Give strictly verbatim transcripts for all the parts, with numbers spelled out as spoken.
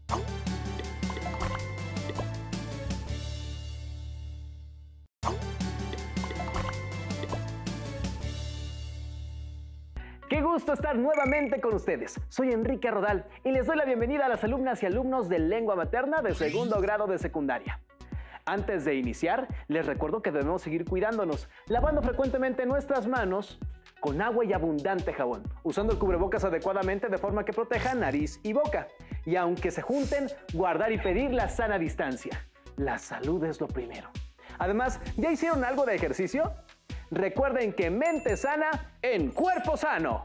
¡Qué gusto estar nuevamente con ustedes! Soy Enrique Rodal y les doy la bienvenida a las alumnas y alumnos de lengua materna de segundo grado de secundaria. Antes de iniciar, les recuerdo que debemos seguir cuidándonos, lavando frecuentemente nuestras manos con agua y abundante jabón, usando el cubrebocas adecuadamente de forma que proteja nariz y boca. Y aunque se junten, guardar y pedir la sana distancia. La salud es lo primero. Además, ¿ya hicieron algo de ejercicio? Recuerden que mente sana en cuerpo sano.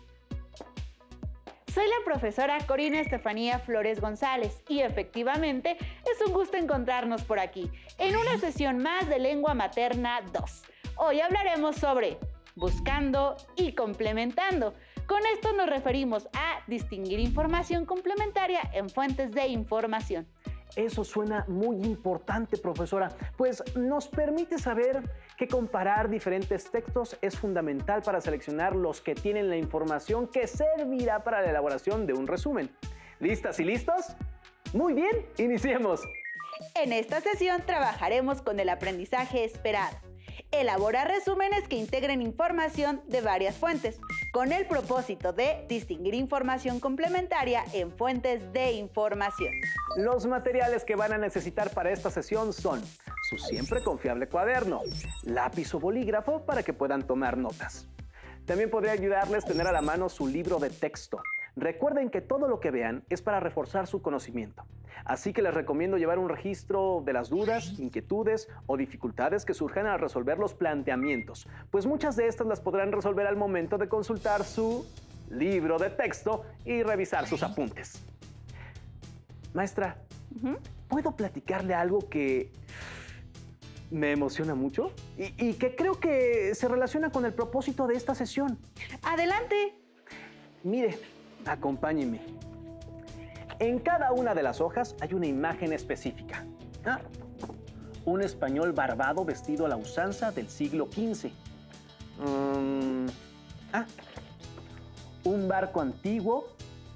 Soy la profesora Corina Estefanía Flores González y efectivamente es un gusto encontrarnos por aquí en una sesión más de Lengua Materna dos. Hoy hablaremos sobre buscando y complementando. Con esto nos referimos a distinguir información complementaria en fuentes de información. Eso suena muy importante, profesora, pues nos permite saber que comparar diferentes textos es fundamental para seleccionar los que tienen la información que servirá para la elaboración de un resumen. ¿Listas y listos? Muy bien, iniciemos. En esta sesión trabajaremos con el aprendizaje esperado. Elabora resúmenes que integren información de varias fuentes, con el propósito de distinguir información complementaria en fuentes de información. Los materiales que van a necesitar para esta sesión son su siempre confiable cuaderno, lápiz o bolígrafo para que puedan tomar notas. También podría ayudarles tener a la mano su libro de texto. Recuerden que todo lo que vean es para reforzar su conocimiento. Así que les recomiendo llevar un registro de las dudas, inquietudes o dificultades que surjan al resolver los planteamientos, pues muchas de estas las podrán resolver al momento de consultar su libro de texto y revisar sus apuntes. Maestra, uh-huh. ¿puedo platicarle algo que me emociona mucho y, y que creo que se relaciona con el propósito de esta sesión? ¡Adelante! Mire, acompáñeme. En cada una de las hojas hay una imagen específica. Ah, un español barbado vestido a la usanza del siglo quince. Um, ah, un barco antiguo.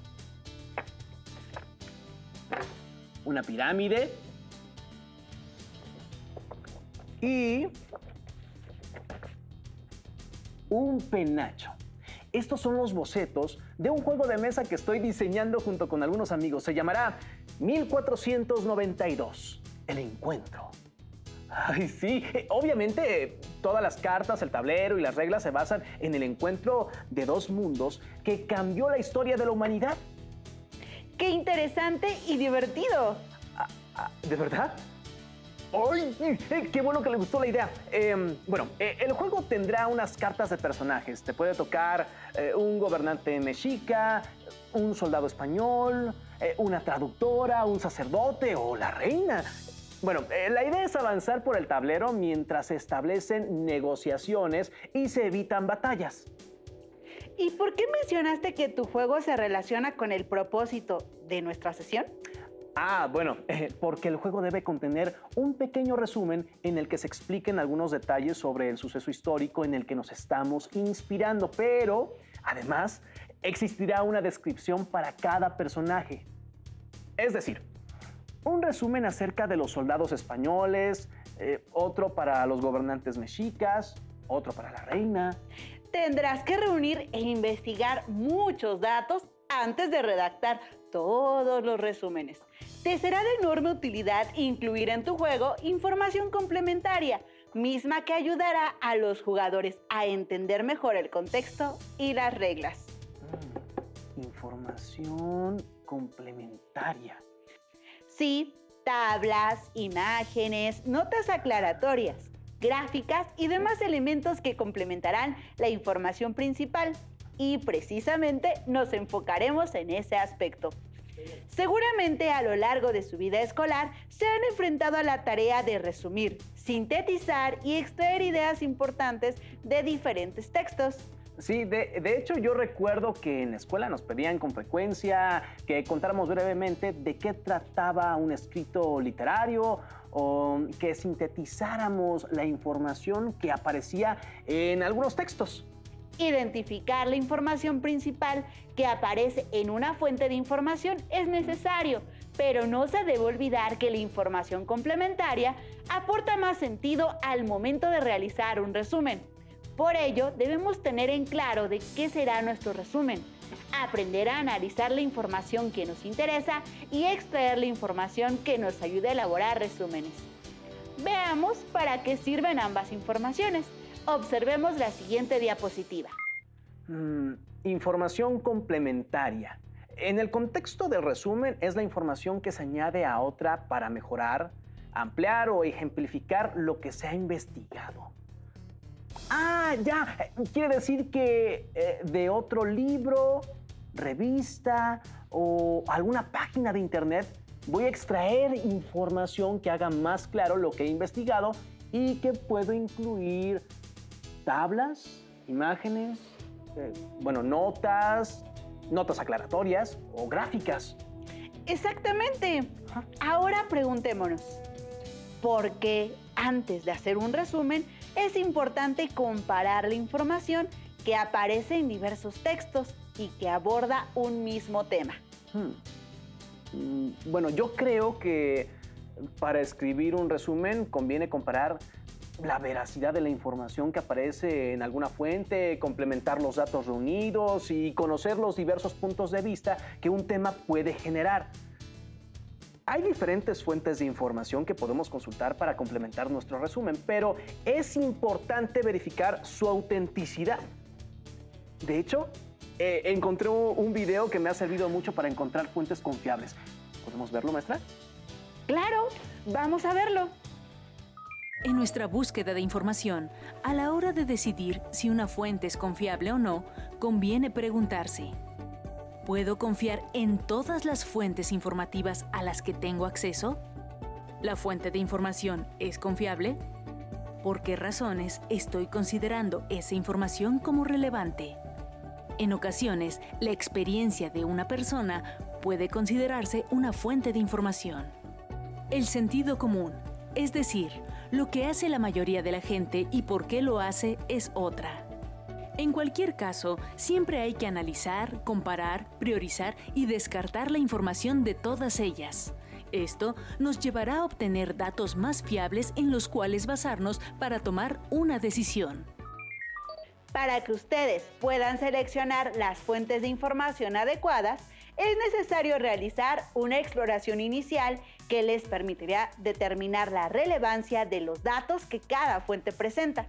Una pirámide. Y un penacho. Estos son los bocetos de un juego de mesa que estoy diseñando junto con algunos amigos. Se llamará mil cuatrocientos noventa y dos, el encuentro. Ay, sí, obviamente todas las cartas, el tablero y las reglas se basan en el encuentro de dos mundos que cambió la historia de la humanidad. ¡Qué interesante y divertido! Ah, ah, ¿de verdad? ¡Ay! ¡Qué bueno que le gustó la idea! Eh, bueno, eh, el juego tendrá unas cartas de personajes. Te puede tocar eh, un gobernante mexica, un soldado español, eh, una traductora, un sacerdote o la reina. Bueno, eh, la idea es avanzar por el tablero mientras se establecen negociaciones y se evitan batallas. ¿Y por qué mencionaste que tu juego se relaciona con el propósito de nuestra sesión? Ah, bueno, eh, porque el juego debe contener un pequeño resumen en el que se expliquen algunos detalles sobre el suceso histórico en el que nos estamos inspirando, pero además existirá una descripción para cada personaje. Es decir, un resumen acerca de los soldados españoles, eh, otro para los gobernantes mexicas, otro para la reina. Tendrás que reunir e investigar muchos datos antes de redactar todos los resúmenes. Te será de enorme utilidad incluir en tu juego información complementaria, misma que ayudará a los jugadores a entender mejor el contexto y las reglas. Mm, información complementaria. Sí, tablas, imágenes, notas aclaratorias, gráficas y demás elementos que complementarán la información principal. Y precisamente nos enfocaremos en ese aspecto. Seguramente a lo largo de su vida escolar se han enfrentado a la tarea de resumir, sintetizar y extraer ideas importantes de diferentes textos. Sí, de, de hecho yo recuerdo que en la escuela nos pedían con frecuencia que contáramos brevemente de qué trataba un escrito literario o que sintetizáramos la información que aparecía en algunos textos. Identificar la información principal que aparece en una fuente de información es necesario, Pero no se debe olvidar que la información complementaria aporta más sentido al momento de realizar un resumen. Por ello, debemos tener en claro de qué será nuestro resumen, aprender a analizar la información que nos interesa y extraer la información que nos ayude a elaborar resúmenes. Veamos para qué sirven ambas informaciones. Observemos la siguiente diapositiva. Mm, información complementaria. En el contexto del resumen es la información que se añade a otra para mejorar, ampliar o ejemplificar lo que se ha investigado. Ah, ya, quiere decir que eh, de otro libro, revista o alguna página de internet voy a extraer información que haga más claro lo que he investigado y que puedo incluir tablas, imágenes, eh, bueno, notas, notas aclaratorias o gráficas. Exactamente. Ahora preguntémonos, ¿por qué antes de hacer un resumen es importante comparar la información que aparece en diversos textos y que aborda un mismo tema? Hmm. Bueno, yo creo que para escribir un resumen conviene comparar la veracidad de la información que aparece en alguna fuente, complementar los datos reunidos y conocer los diversos puntos de vista que un tema puede generar. Hay diferentes fuentes de información que podemos consultar para complementar nuestro resumen, pero es importante verificar su autenticidad. De hecho, eh, encontré un video que me ha servido mucho para encontrar fuentes confiables. ¿Podemos verlo, maestra? Claro, vamos a verlo. En nuestra búsqueda de información, a la hora de decidir si una fuente es confiable o no, conviene preguntarse: ¿puedo confiar en todas las fuentes informativas a las que tengo acceso? ¿La fuente de información es confiable? ¿Por qué razones estoy considerando esa información como relevante? En ocasiones, la experiencia de una persona puede considerarse una fuente de información. El sentido común, es decir, lo que hace la mayoría de la gente y por qué lo hace, es otra. En cualquier caso, siempre hay que analizar, comparar, priorizar y descartar la información de todas ellas. Esto nos llevará a obtener datos más fiables en los cuales basarnos para tomar una decisión. Para que ustedes puedan seleccionar las fuentes de información adecuadas, es necesario realizar una exploración inicial que les permitirá determinar la relevancia de los datos que cada fuente presenta.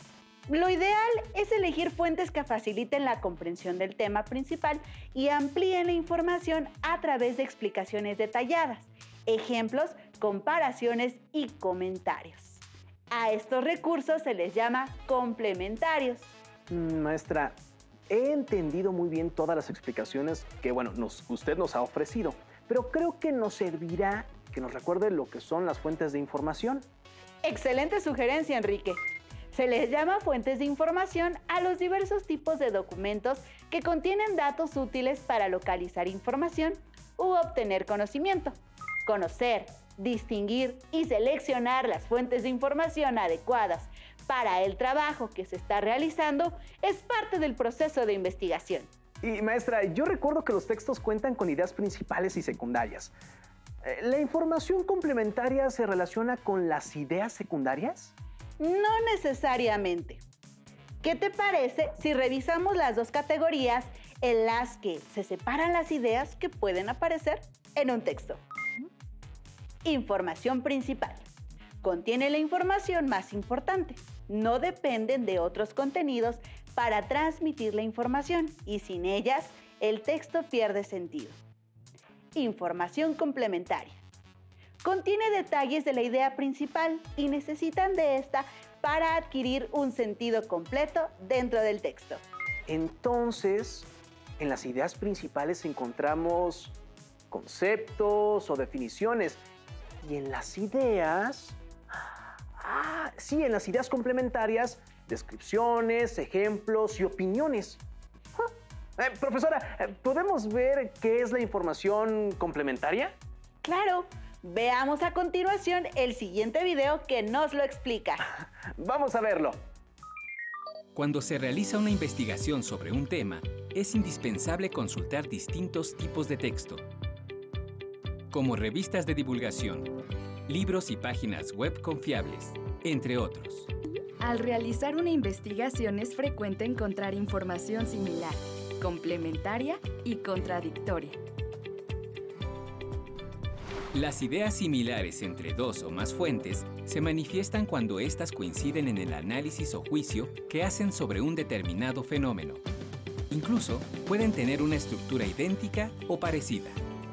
Lo ideal es elegir fuentes que faciliten la comprensión del tema principal y amplíen la información a través de explicaciones detalladas, ejemplos, comparaciones y comentarios. A estos recursos se les llama complementarios. Maestra, he entendido muy bien todas las explicaciones que, bueno, nos, usted nos ha ofrecido, pero creo que nos servirá que nos recuerde lo que son las fuentes de información. Excelente sugerencia, Enrique. Se les llama fuentes de información a los diversos tipos de documentos que contienen datos útiles para localizar información u obtener conocimiento. Conocer, distinguir y seleccionar las fuentes de información adecuadas para el trabajo que se está realizando es parte del proceso de investigación. Y maestra, yo recuerdo que los textos cuentan con ideas principales y secundarias. ¿La información complementaria se relaciona con las ideas secundarias? No necesariamente. ¿Qué te parece si revisamos las dos categorías en las que se separan las ideas que pueden aparecer en un texto? Información principal. Contiene la información más importante. No dependen de otros contenidos para transmitir la información y sin ellas el texto pierde sentido. Información complementaria. Contiene detalles de la idea principal y necesitan de esta para adquirir un sentido completo dentro del texto. Entonces, en las ideas principales encontramos conceptos o definiciones y en las ideas... Ah, sí, en las ideas complementarias, descripciones, ejemplos y opiniones. Ah, eh, profesora, ¿podemos ver qué es la información complementaria? Claro. Veamos a continuación el siguiente video que nos lo explica. Vamos a verlo. Cuando se realiza una investigación sobre un tema, es indispensable consultar distintos tipos de texto. como revistas de divulgación, libros y páginas web confiables, entre otros. Al realizar una investigación es frecuente encontrar información similar, complementaria y contradictoria. Las ideas similares entre dos o más fuentes se manifiestan cuando éstas coinciden en el análisis o juicio que hacen sobre un determinado fenómeno. Incluso pueden tener una estructura idéntica o parecida.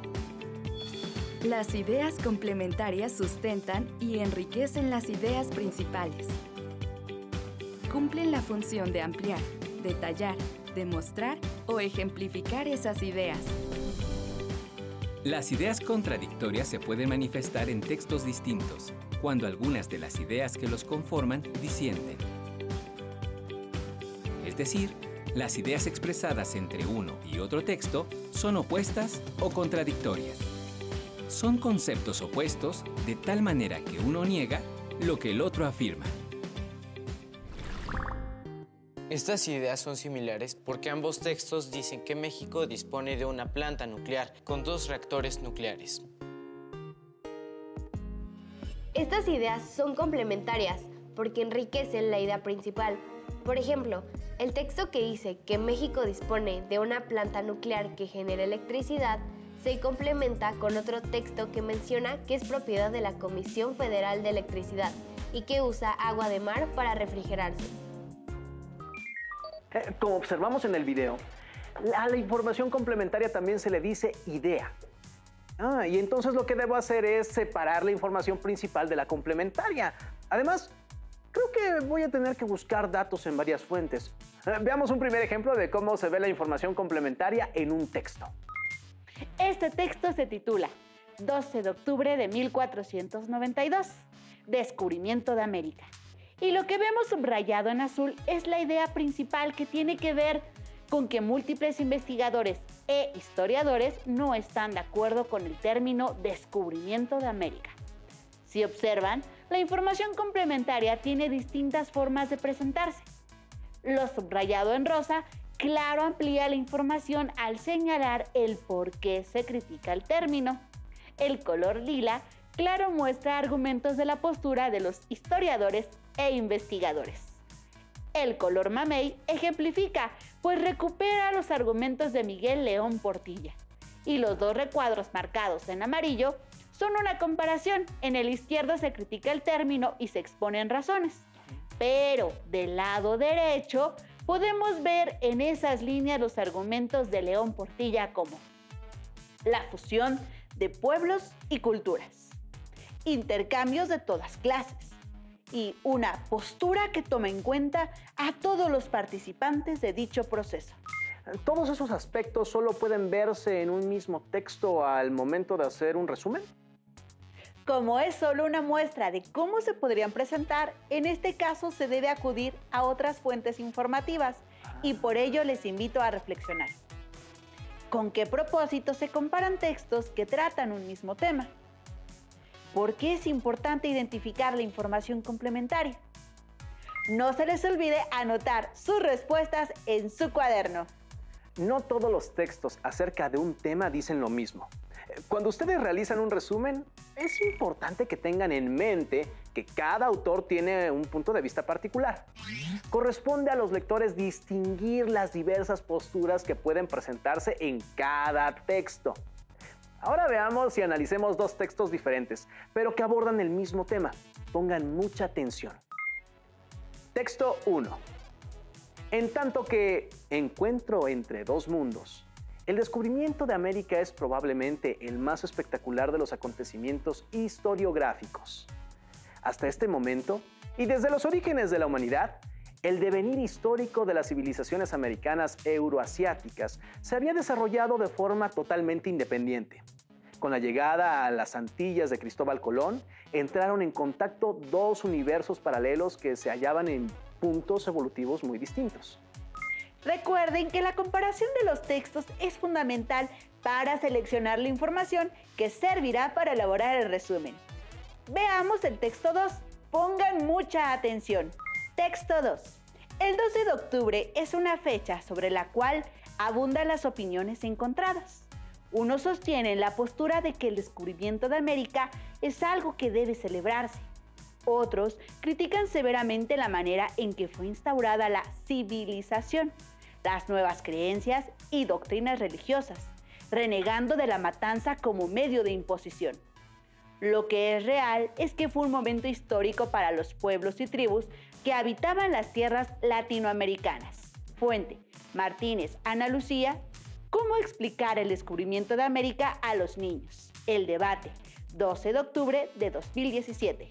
Las ideas complementarias sustentan y enriquecen las ideas principales. Cumplen la función de ampliar, detallar, demostrar o ejemplificar esas ideas. Las ideas contradictorias se pueden manifestar en textos distintos, cuando algunas de las ideas que los conforman disienten. Es decir, las ideas expresadas entre uno y otro texto son opuestas o contradictorias. Son conceptos opuestos de tal manera que uno niega lo que el otro afirma. Estas ideas son similares porque ambos textos dicen que México dispone de una planta nuclear con dos reactores nucleares. Estas ideas son complementarias porque enriquecen la idea principal. Por ejemplo, el texto que dice que México dispone de una planta nuclear que genera electricidad se complementa con otro texto que menciona que es propiedad de la Comisión Federal de Electricidad y que usa agua de mar para refrigerarse. Como observamos en el video, a la información complementaria también se le dice idea. Ah, y entonces lo que debo hacer es separar la información principal de la complementaria. Además, creo que voy a tener que buscar datos en varias fuentes. Veamos un primer ejemplo de cómo se ve la información complementaria en un texto. Este texto se titula doce de octubre de mil cuatrocientos noventa y dos, Descubrimiento de América. Y lo que vemos subrayado en azul es la idea principal que tiene que ver con que múltiples investigadores e historiadores no están de acuerdo con el término descubrimiento de América. Si observan, la información complementaria tiene distintas formas de presentarse. Lo subrayado en rosa, claro, amplía la información al señalar el por qué se critica el término. El color lila, claro, muestra argumentos de la postura de los historiadores e investigadores. El color mamey ejemplifica, pues recupera los argumentos de Miguel León Portilla. Y los dos recuadros marcados en amarillo son una comparación. En el izquierdo se critica el término y se exponen razones. Pero del lado derecho podemos ver en esas líneas los argumentos de León Portilla como la fusión de pueblos y culturas, intercambios de todas clases y una postura que toma en cuenta a todos los participantes de dicho proceso. ¿Todos esos aspectos solo pueden verse en un mismo texto al momento de hacer un resumen? Como es solo una muestra de cómo se podrían presentar, en este caso se debe acudir a otras fuentes informativas y por ello les invito a reflexionar. ¿Con qué propósito se comparan textos que tratan un mismo tema? ¿Por qué es importante identificar la información complementaria? No se les olvide anotar sus respuestas en su cuaderno. No todos los textos acerca de un tema dicen lo mismo. Cuando ustedes realizan un resumen, es importante que tengan en mente que cada autor tiene un punto de vista particular. Corresponde a los lectores distinguir las diversas posturas que pueden presentarse en cada texto. Ahora veamos y analicemos dos textos diferentes, pero que abordan el mismo tema. Pongan mucha atención. Texto uno. En tanto que encuentro entre dos mundos, el descubrimiento de América es probablemente el más espectacular de los acontecimientos historiográficos. Hasta este momento, y desde los orígenes de la humanidad, el devenir histórico de las civilizaciones americanas euroasiáticas se había desarrollado de forma totalmente independiente. Con la llegada a las Antillas de Cristóbal Colón, entraron en contacto dos universos paralelos que se hallaban en puntos evolutivos muy distintos. Recuerden que la comparación de los textos es fundamental para seleccionar la información que servirá para elaborar el resumen. Veamos el texto dos. Pongan mucha atención. Texto dos. El doce de octubre es una fecha sobre la cual abundan las opiniones encontradas. Unos sostienen la postura de que el descubrimiento de América es algo que debe celebrarse. Otros critican severamente la manera en que fue instaurada la civilización, las nuevas creencias y doctrinas religiosas, renegando de la matanza como medio de imposición. Lo que es real es que fue un momento histórico para los pueblos y tribus que habitaban las tierras latinoamericanas. Fuente: Martínez, Ana Lucía. ¿Cómo explicar el descubrimiento de América a los niños? El debate, doce de octubre de dos mil diecisiete.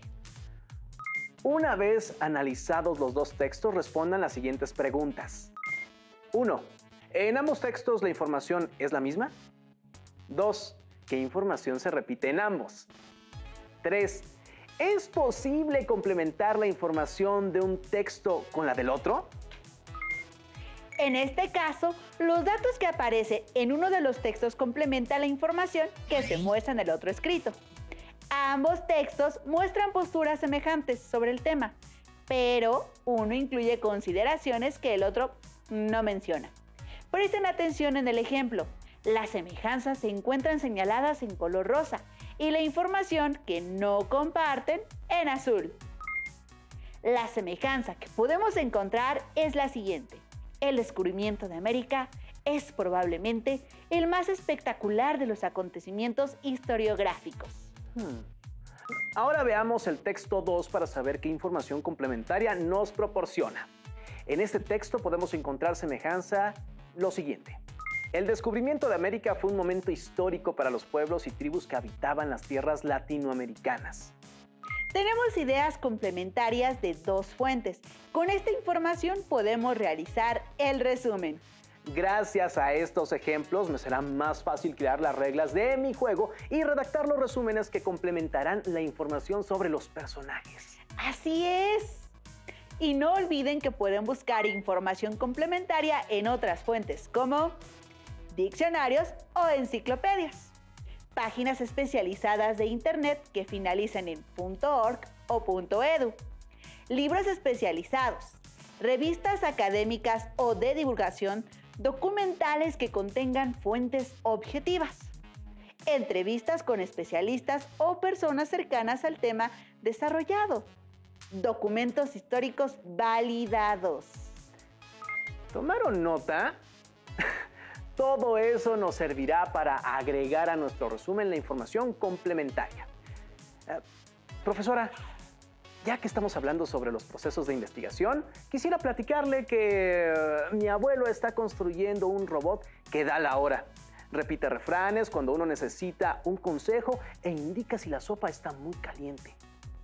Una vez analizados los dos textos, respondan las siguientes preguntas. uno. ¿En ambos textos la información es la misma? dos. ¿Qué información se repite en ambos? tres. ¿Es posible complementar la información de un texto con la del otro? En este caso, los datos que aparecen en uno de los textos complementan la información que se muestra en el otro escrito. Ambos textos muestran posturas semejantes sobre el tema, pero uno incluye consideraciones que el otro no menciona. Presten atención en el ejemplo. Las semejanzas se encuentran señaladas en color rosa y la información que no comparten en azul. La semejanza que podemos encontrar es la siguiente. El descubrimiento de América es probablemente el más espectacular de los acontecimientos historiográficos. Hmm. Ahora veamos el texto dos para saber qué información complementaria nos proporciona. En este texto podemos encontrar semejanza lo siguiente. El descubrimiento de América fue un momento histórico para los pueblos y tribus que habitaban las tierras latinoamericanas. Tenemos ideas complementarias de dos fuentes. Con esta información podemos realizar el resumen. Gracias a estos ejemplos me será más fácil crear las reglas de mi juego y redactar los resúmenes que complementarán la información sobre los personajes. ¡Así es! Y no olviden que pueden buscar información complementaria en otras fuentes como diccionarios o enciclopedias, páginas especializadas de Internet que finalicen en .org o .edu, libros especializados, revistas académicas o de divulgación, documentales que contengan fuentes objetivas, entrevistas con especialistas o personas cercanas al tema desarrollado, documentos históricos validados. ¿Tomaron nota? Todo eso nos servirá para agregar a nuestro resumen la información complementaria. Eh, profesora, ya que estamos hablando sobre los procesos de investigación, quisiera platicarle que uh, mi abuelo está construyendo un robot que da la hora. Repite refranes cuando uno necesita un consejo e indica si la sopa está muy caliente.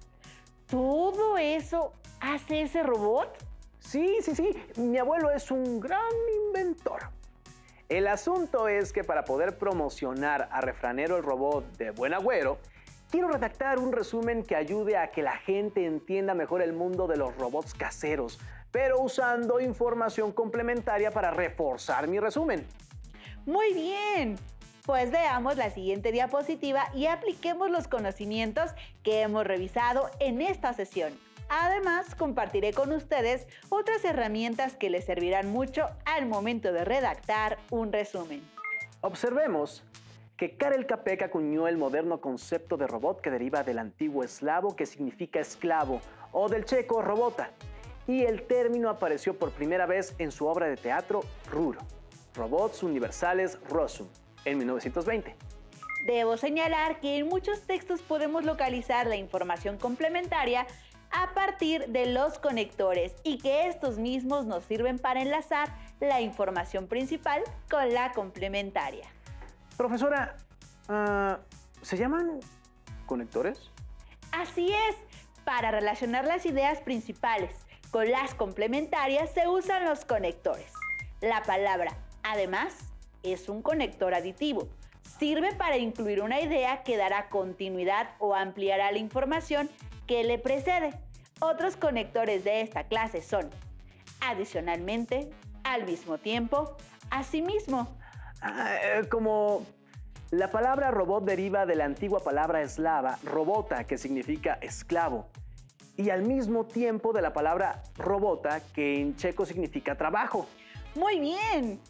¿Todo eso hace ese robot? Sí, sí, sí. Mi abuelo es un gran inventor. El asunto es que para poder promocionar a Refranero el Robot de Buen Agüero, quiero redactar un resumen que ayude a que la gente entienda mejor el mundo de los robots caseros, pero usando información complementaria para reforzar mi resumen. ¡Muy bien! Pues veamos la siguiente diapositiva y apliquemos los conocimientos que hemos revisado en esta sesión. Además, compartiré con ustedes otras herramientas que les servirán mucho al momento de redactar un resumen. Observemos que Karel Capek acuñó el moderno concepto de robot que deriva del antiguo eslavo que significa esclavo o del checo robota, y el término apareció por primera vez en su obra de teatro Ruro, Robots Universales Rozum, en mil novecientos veinte. Debo señalar que en muchos textos podemos localizar la información complementaria a partir de los conectores y que estos mismos nos sirven para enlazar la información principal con la complementaria. Profesora, uh, ¿se llaman conectores? Así es. Para relacionar las ideas principales con las complementarias se usan los conectores. La palabra además es un conector aditivo. Sirve para incluir una idea que dará continuidad o ampliará la información que le precede. Otros conectores de esta clase son adicionalmente, al mismo tiempo, asimismo. Ah, eh, como la palabra robot deriva de la antigua palabra eslava robota, que significa esclavo, y al mismo tiempo de la palabra robota, que en checo significa trabajo. Muy bien.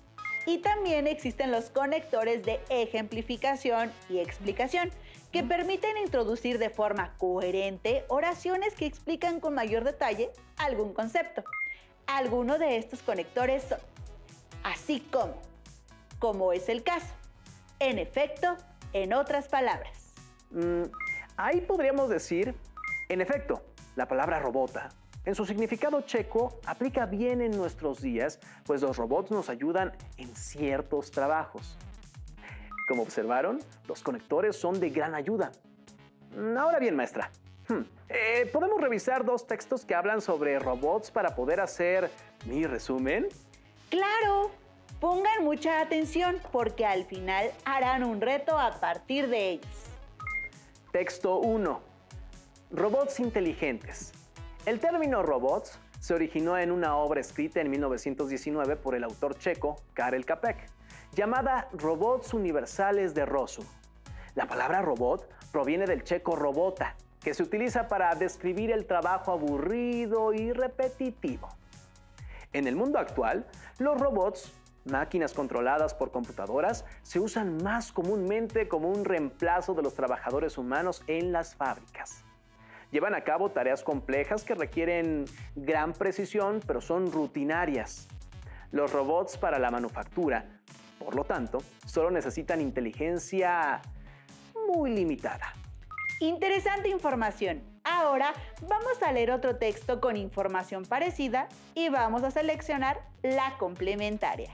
Y también existen los conectores de ejemplificación y explicación, que permiten introducir de forma coherente oraciones que explican con mayor detalle algún concepto. Algunos de estos conectores son así como, como es el caso, en efecto, en otras palabras. Mm, ahí podríamos decir, en efecto, la palabra robota, en su significado checo, aplica bien en nuestros días, pues los robots nos ayudan en ciertos trabajos. Como observaron, los conectores son de gran ayuda. Ahora bien, maestra, hmm, eh, ¿podemos revisar dos textos que hablan sobre robots para poder hacer mi resumen? ¡Claro! Pongan mucha atención porque al final harán un reto a partir de ellos. Texto uno. Robots inteligentes. El término robots se originó en una obra escrita en mil novecientos diecinueve por el autor checo Karel Čapek, llamada Robots Universales de Rozum. La palabra robot proviene del checo robota, que se utiliza para describir el trabajo aburrido y repetitivo. En el mundo actual, los robots, máquinas controladas por computadoras, se usan más comúnmente como un reemplazo de los trabajadores humanos en las fábricas. Llevan a cabo tareas complejas que requieren gran precisión, pero son rutinarias. Los robots para la manufactura, por lo tanto, solo necesitan inteligencia muy limitada. Interesante información. Ahora vamos a leer otro texto con información parecida y vamos a seleccionar la complementaria.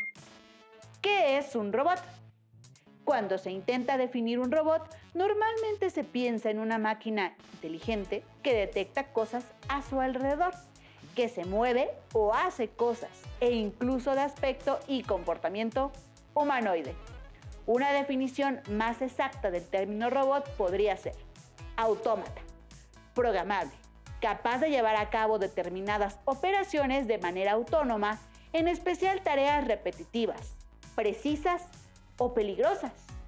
¿Qué es un robot? Cuando se intenta definir un robot, normalmente se piensa en una máquina inteligente que detecta cosas a su alrededor, que se mueve o hace cosas, e incluso de aspecto y comportamiento humanoide. Una definición más exacta del término robot podría ser autómata, programable, capaz de llevar a cabo determinadas operaciones de manera autónoma, en especial tareas repetitivas, precisas o peligrosas.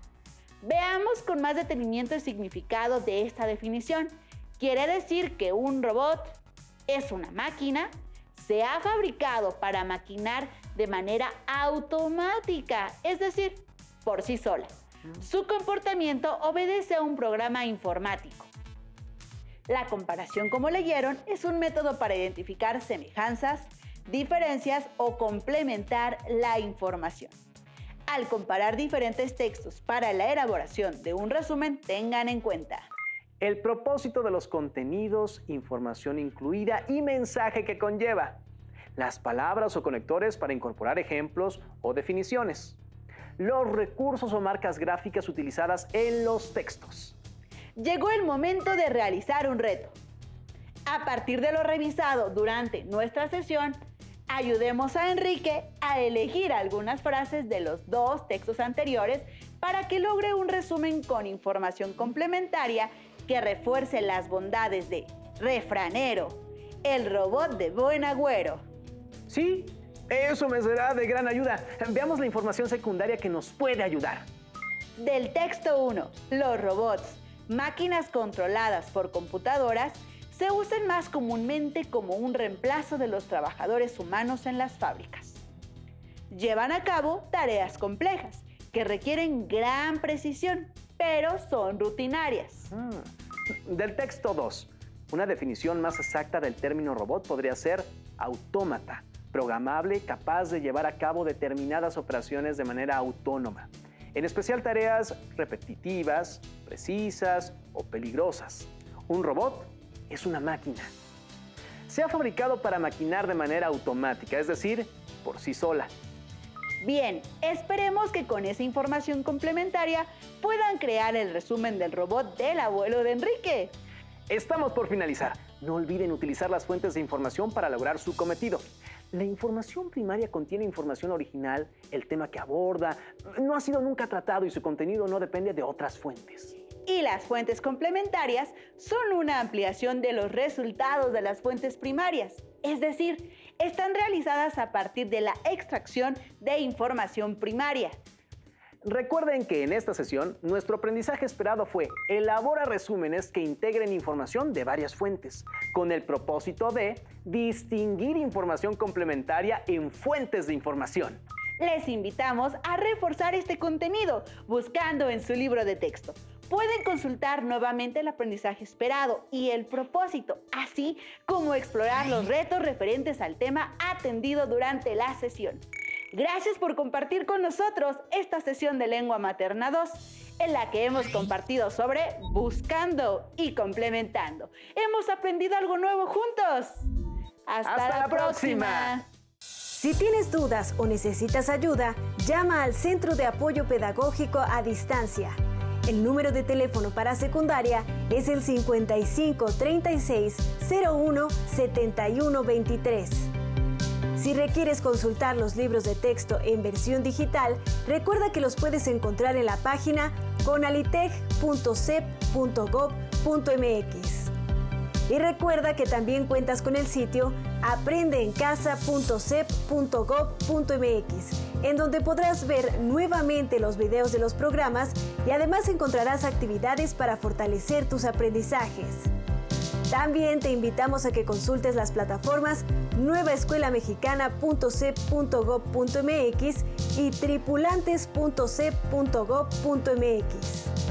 Veamos con más detenimiento el significado de esta definición. Quiere decir que un robot es una máquina, se ha fabricado para maquinar de manera automática, es decir, por sí sola. Su comportamiento obedece a un programa informático. La comparación, como leyeron, es un método para identificar semejanzas, diferencias o complementar la información. Al comparar diferentes textos para la elaboración de un resumen, tengan en cuenta el propósito de los contenidos, información incluida y mensaje que conlleva, las palabras o conectores para incorporar ejemplos o definiciones, los recursos o marcas gráficas utilizadas en los textos. Llegó el momento de realizar un reto. A partir de lo revisado durante nuestra sesión, ayudemos a Enrique a elegir algunas frases de los dos textos anteriores para que logre un resumen con información complementaria que refuerce las bondades de refranero, el robot de buen agüero. Sí, eso me será de gran ayuda. Veamos la información secundaria que nos puede ayudar. Del texto uno, los robots, máquinas controladas por computadoras, se usan más comúnmente como un reemplazo de los trabajadores humanos en las fábricas. Llevan a cabo tareas complejas que requieren gran precisión, pero son rutinarias. Mm. Del texto dos, una definición más exacta del término robot podría ser autómata, programable, capaz de llevar a cabo determinadas operaciones de manera autónoma, en especial tareas repetitivas, precisas o peligrosas. Un robot es una máquina. Se ha fabricado para maquinar de manera automática, es decir, por sí sola. Bien, esperemos que con esa información complementaria puedan crear el resumen del robot del abuelo de Enrique. Estamos por finalizar. No olviden utilizar las fuentes de información para lograr su cometido. La información primaria contiene información original, el tema que aborda no ha sido nunca tratado y su contenido no depende de otras fuentes. Y las fuentes complementarias son una ampliación de los resultados de las fuentes primarias, es decir, están realizadas a partir de la extracción de información primaria. Recuerden que en esta sesión nuestro aprendizaje esperado fue elabora resúmenes que integren información de varias fuentes, con el propósito de distinguir información complementaria en fuentes de información. Les invitamos a reforzar este contenido buscando en su libro de texto. Pueden consultar nuevamente el aprendizaje esperado y el propósito, así como explorar los retos referentes al tema atendido durante la sesión. Gracias por compartir con nosotros esta sesión de Lengua Materna dos, en la que hemos compartido sobre buscando y complementando. Hemos aprendido algo nuevo juntos. Hasta, Hasta la, la próxima. próxima. Si tienes dudas o necesitas ayuda, llama al Centro de Apoyo Pedagógico a Distancia. El número de teléfono para secundaria es el cincuenta y cinco, treinta y seis, cero uno, setenta y uno veintitrés. Si requieres consultar los libros de texto en versión digital, recuerda que los puedes encontrar en la página conaliteg punto cep punto gob punto mx. Y recuerda que también cuentas con el sitio aprende en casa punto cep punto gob punto mx, en donde podrás ver nuevamente los videos de los programas y además encontrarás actividades para fortalecer tus aprendizajes. También te invitamos a que consultes las plataformas nueva escuela mexicana punto cep punto gob punto mx y tripulantes punto cep punto gob punto mx.